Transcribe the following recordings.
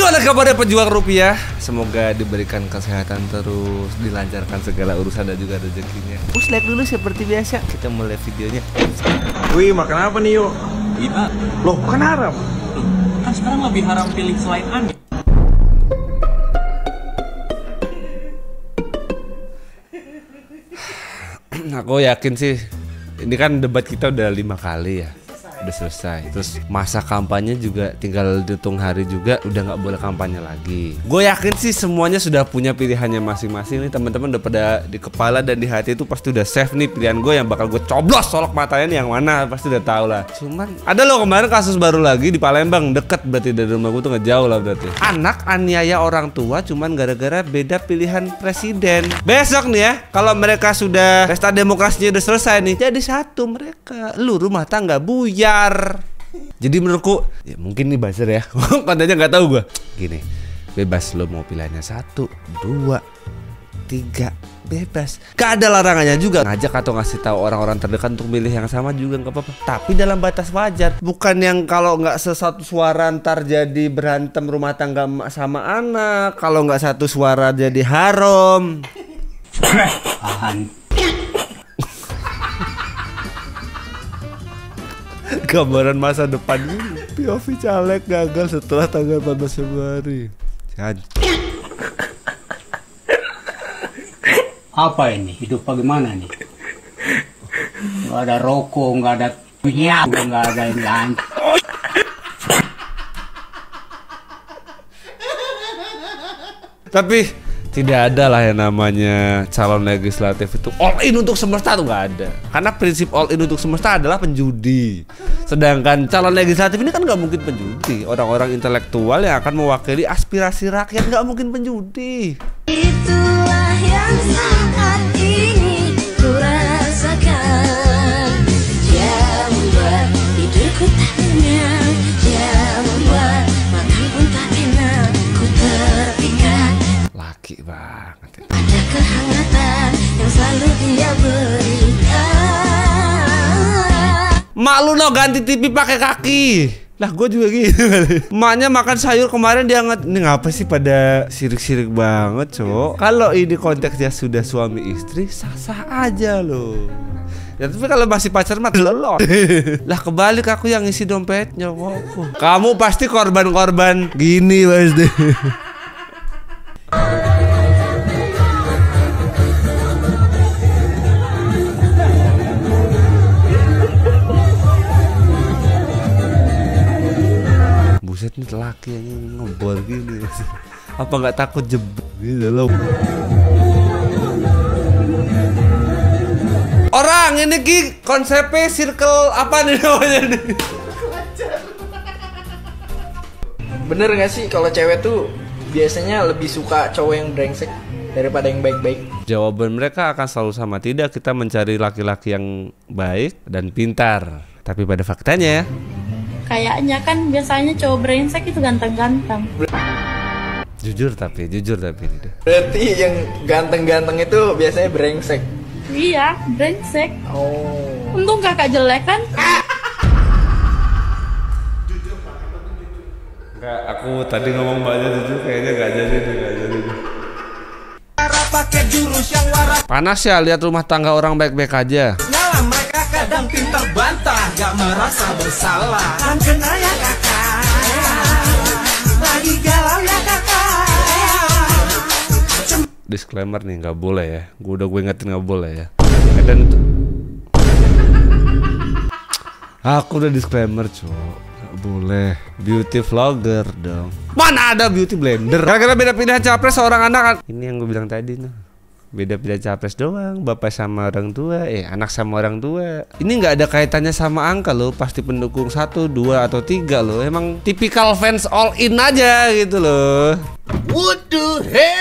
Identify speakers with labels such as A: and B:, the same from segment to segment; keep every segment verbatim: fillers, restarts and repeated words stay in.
A: Gimana kabarnya pejuang rupiah? Semoga diberikan kesehatan terus, dilancarkan segala urusan dan juga rezekinya. Push like dulu seperti biasa. Kita mulai videonya.
B: Wih, makan apa nih yuk?
C: Iya.
B: Loh, kan haram.
C: Kan sekarang lebih haram pilih selain aneh.
A: Aku yakin sih, ini kan debat kita udah lima kali ya. Udah selesai. Terus masa kampanye juga tinggal dihitung hari juga udah nggak boleh kampanye lagi. Gue yakin sih semuanya sudah punya pilihannya masing-masing nih teman-teman, udah pada di kepala dan di hati itu pasti udah save nih pilihan gue yang bakal gue coblos solok matanya nih yang mana, pasti udah tahu lah. Cuman ada loh kemarin kasus baru lagi di Palembang, deket berarti dari rumah gue tuh nggak jauh lah berarti. Anak aniaya orang tua cuman gara-gara beda pilihan presiden. Besok nih ya, kalau mereka sudah pesta demokrasinya udah selesai nih, jadi satu mereka, lu rumah tangga buyar. Jadi menurutku ya mungkin nih buzzer ya. Kontennya nggak tahu gue. Gini, bebas lo mau pilihannya satu, dua, tiga, bebas. Gak ada larangannya juga. Ngajak atau ngasih tahu orang-orang terdekat untuk milih yang sama juga nggak apa-apa. Tapi dalam batas wajar. Bukan yang kalau nggak sesatu suara ntar jadi berantem rumah tangga emak sama anak. Kalau nggak satu suara jadi haram. Gambaran masa depan ini P O V caleg gagal setelah tanggal empat belas Februari. Jangan.
D: Apa ini? Hidup bagaimana nih? Nggak ada rokok, nggak ada minyak, nggak ada yang lain.
A: Tapi tidak ada lah yang namanya calon legislatif itu all in untuk semesta, tuh nggak ada. Karena prinsip all in untuk semesta adalah penjudi. Sedangkan calon legislatif ini kan nggak mungkin penjudi. Orang-orang intelektual yang akan mewakili aspirasi rakyat nggak mungkin penjudi.
E: Itulah yang saat ini ku rasakan. Dia membuat tidurku tak tenang. Dia membuat makan pun tak enak. Ku terpikat.
A: Laki banget ya.
E: Ada kehangatan yang selalu dia berikan.
A: Mak lu no ganti T V pakai kaki. Lah gue juga gitu. Emaknya makan sayur kemarin dia nggak, ini ngapa sih pada sirik-sirik banget cok. Kalau ini konteksnya sudah suami istri sah-sah aja loh. Ya tapi kalau masih pacar mah lelot. Lah kebalik aku yang isi dompetnya kok. Kamu pasti korban-korban gini pasti. Buset nih laki yang ngebor gini. Apa nggak takut jebol gitu loh. Orang ini ki konsepnya circle apa nih namanya nih?
F: Bener gak sih kalau cewek tuh biasanya lebih suka cowok yang brengsek daripada yang baik-baik?
A: Jawaban mereka akan selalu sama. Tidak, kita mencari laki-laki yang baik dan pintar. Tapi pada faktanya
G: kayaknya kan biasanya cowok brengsek itu ganteng-ganteng.
A: Jujur tapi, jujur tapi tidak.
F: Berarti yang ganteng-ganteng itu biasanya brengsek?
G: Iya, brengsek.
F: Oh.
G: Untung kakak jelek kan?
A: Enggak, aku tadi ngomong banyak jujur kayaknya gak jadi deh, gak jadi deh. Panas ya lihat rumah tangga orang baik-baik aja.
H: Mereka kadang pintar bantah, gak merasa bersalah. Kan kena ya kakak, lagi galau ya kakak.
A: Disclaimer nih, nggak boleh ya. Gue udah gue ingetin nggak boleh ya. Dan itu, aku udah disclaimer cowok, nggak boleh. Beauty vlogger dong. Mana ada beauty blender? Gara-gara beda pilihan capres seorang anak. Ini yang gue bilang tadi nih. Beda pilihan capres doang, bapak sama orang tua, eh anak sama orang tua. Ini nggak ada kaitannya sama angka loh, pasti pendukung satu, dua atau tiga loh. Emang tipikal fans all in aja gitu loh.
H: What the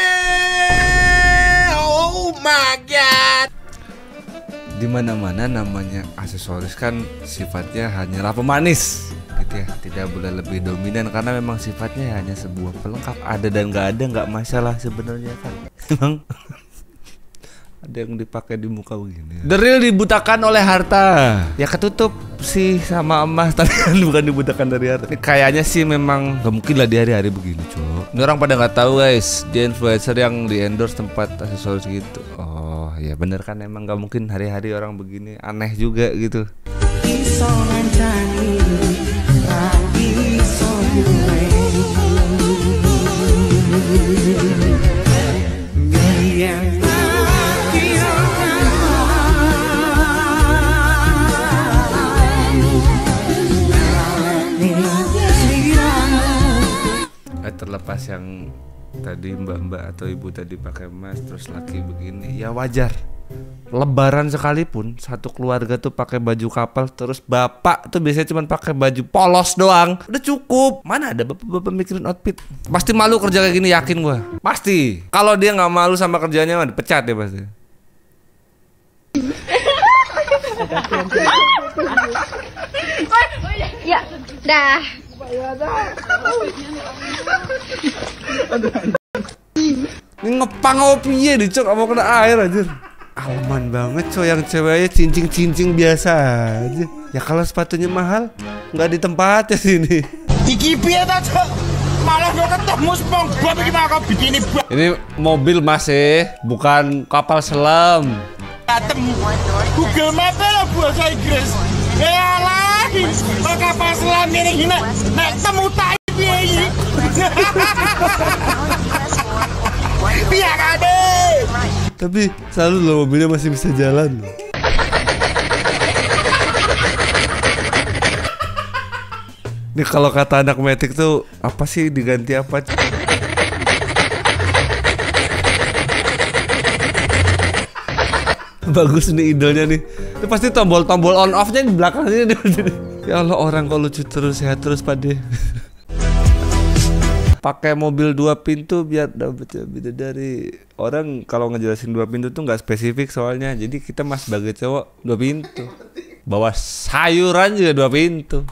H: hell? Oh my god.
A: Dimana-mana namanya aksesoris kan sifatnya hanyalah pemanis, gitu ya. Tidak boleh lebih dominan karena memang sifatnya hanya sebuah pelengkap. Ada dan nggak ada nggak masalah sebenarnya kan. Emang Ada yang dipakai di muka begini. The real dibutakan oleh harta. Ya ketutup sih sama emas, tapi kan bukan dibutakan dari harta. Ini kayaknya sih memang gak mungkin lah di hari-hari begini, cok. Ini orang pada nggak tahu guys, dia influencer yang di endorse tempat aksesoris gitu. Oh ya bener kan, emang gak mungkin hari-hari orang begini. Aneh juga gitu. Terlepas yang tadi mbak-mbak atau ibu tadi pakai emas terus laki begini, ya wajar. Lebaran sekalipun satu keluarga tuh pakai baju kapal, terus bapak tuh biasanya cuma pakai baju polos doang, udah cukup. Mana ada bapak-bapak mikirin outfit? Pasti malu kerja kayak gini, yakin gua. Pasti. Kalau dia nggak malu sama kerjanya mah dipecat ya pasti.
E: Ya, dah.
A: Ini ngepang opi ya dicok, mau kena air aja. Aman banget coy, yang ceweknya cincing-cincing biasa aja. Ya kalau sepatunya mahal nggak di tempatnya sini.
H: Iki piye ta, Cok? Malah gak ketemu SpongeBob iki mah kok bikini.
A: Ini mobil mas eh, bukan kapal selam.
H: Atem Google Maps lah bahasa Inggris. Ya lah, kapal selam ini gini. Nek temu tai piye iki? Biar ada.
A: Tapi selalu loh mobilnya masih bisa jalan. Ini kalau kata anak metik tuh apa sih, diganti apa? Bagus nih idolnya nih. Itu pasti tombol-tombol on off-nya di belakangnya. Ya Allah, orang kok lucu terus, sehat terus pade. Pakai mobil dua pintu biar dapet bidadari. Orang kalau ngejelasin dua pintu tuh nggak spesifik soalnya. Jadi kita mas sebagai cowok dua pintu. Bawa sayuran juga dua pintu.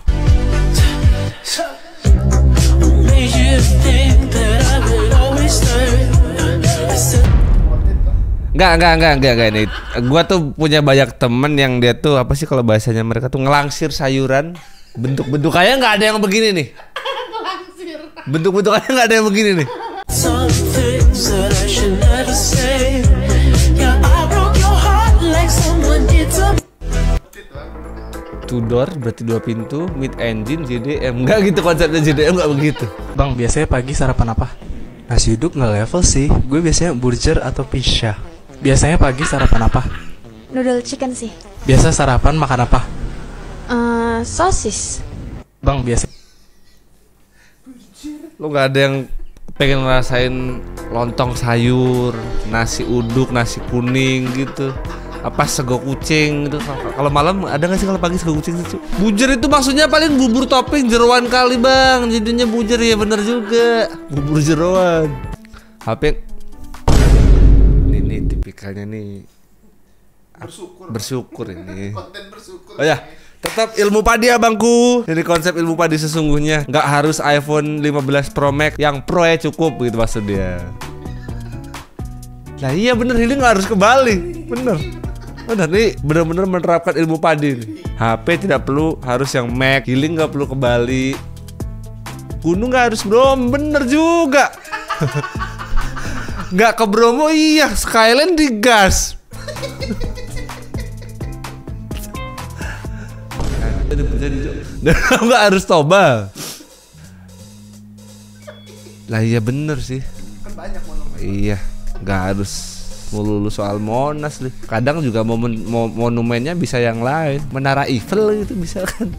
A: Enggak, enggak, enggak, enggak, enggak ini. Gua tuh punya banyak temen yang dia tuh apa sih kalau bahasanya mereka tuh ngelangsir sayuran. Bentuk-bentukannya nggak ada yang begini nih. Bentuk-bentukannya nggak ada yang begini nih. Two door berarti dua pintu, mid engine, J D M. Enggak gitu konsepnya, J D M nggak begitu.
C: Bang, biasanya pagi sarapan apa?
I: Nasi uduk nggak level sih. Gue biasanya burger atau pizza.
C: Biasanya pagi sarapan apa?
E: Noodle chicken sih.
C: Biasa sarapan makan apa?
E: Uh, sosis.
C: Bang, biasa
A: Lu nggak ada yang pengen ngerasain lontong sayur, nasi uduk, nasi kuning gitu, apa sego kucing gitu. Kalau malam ada nggak sih kalau pagi sego kucing itu? Bujer itu maksudnya paling bubur topping jeroan kali bang, jadinya bujer. Ya bener juga, bubur jeroan. H P ini nih tipikalnya nih bersyukur, bersyukur ini konten bersyukur. Oh ya, tetap ilmu padi abangku. Jadi konsep ilmu padi sesungguhnya nggak harus iPhone lima belas Pro Max, yang Pro ya cukup gitu maksud dia. Nah iya bener, ini nggak harus ke Bali, bener. Bener nih, bener-bener menerapkan ilmu padi nih. H P tidak perlu harus yang Mac, healing nggak perlu ke Bali, gunung nggak harus Bromo, bener juga. Nggak ke Bromo iya, Skyline digas. Dan nggak harus toba. Lah iya bener sih. Kan banyak monumen. Iya, nggak harus melulu soal Monas nih. Kadang juga momen, mo, monumennya bisa yang lain. Menara Eiffel gitu bisa kan.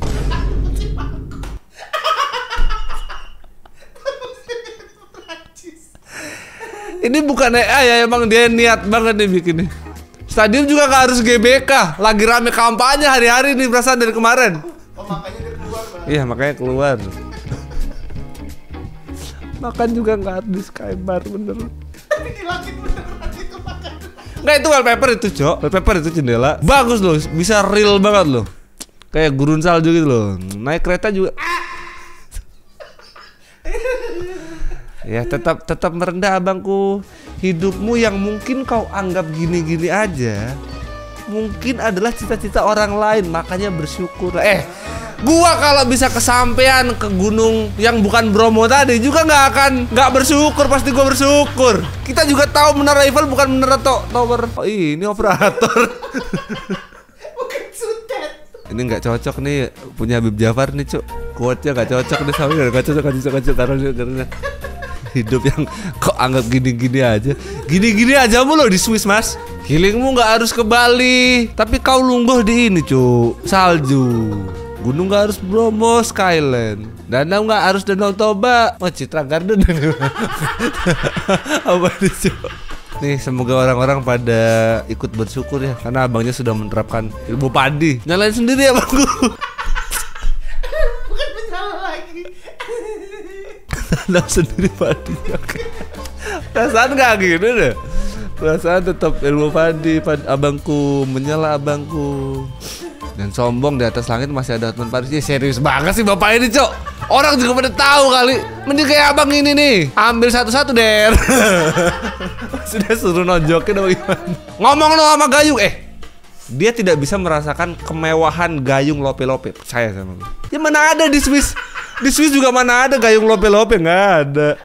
A: Ini bukan A I ya, emang dia niat banget nih bikin nih. Stadion juga gak harus G B K. Lagi rame kampanye hari-hari nih perasaan dari kemarin. Oh makanya dia keluar bang. Iya makanya keluar. Makan juga gak harus di Skybar bener. Nggak, itu wallpaper itu cok. Wallpaper itu jendela. Bagus loh, bisa real banget loh. Kayak gurun salju gitu loh. Naik kereta juga. Ya tetap tetap merendah abangku. Hidupmu yang mungkin kau anggap gini-gini aja, mungkin adalah cita-cita orang lain, makanya bersyukur. Eh, gua kalau bisa kesampean ke gunung yang bukan Bromo tadi juga nggak akan nggak bersyukur, pasti gua bersyukur. Kita juga tahu Menara Eiffel bukan menara to tower. Oh, ini operator.
H: Bukan sutet.
A: Ini nggak cocok nih punya Habib Jafar nih, Cuk. Quote-nya nggak cocok nih sama nggak cocok, nggak cocok, nggak cocok karena karena hidup yang kok anggap gini-gini aja. Gini-gini aja mulu di Swiss, Mas. Healingmu nggak harus ke Bali, tapi kau lungguh di ini, Cuk. Salju. Gunung nggak harus Bromo, Skyland. Danau nggak harus Danau Toba. Oh, Citra Garden. Apa nih, Cuk? Nih, semoga orang-orang pada ikut bersyukur ya, karena abangnya sudah menerapkan ilmu padi. Nyalain sendiri ya, Bangku.
H: Bukan menyala lagi.
A: Tanam sendiri padi. Perasaan gak gitu deh. Perasaan tetap ilmu padi, padi abangku, menyala abangku. Dan sombong di atas langit masih ada Hotman Paris. Ya, serius banget sih bapak ini, Cok. Orang juga pada tahu kali. Mending kayak abang ini nih, ambil satu-satu der. Sudah suruh nonjokin sama Iwan. Ngomong lo sama Gayung, eh dia tidak bisa merasakan kemewahan Gayung lope-lope. Percaya sama gue. Ya mana ada di Swiss. Di Swiss juga mana ada Gayung lope-lope, nggak ada.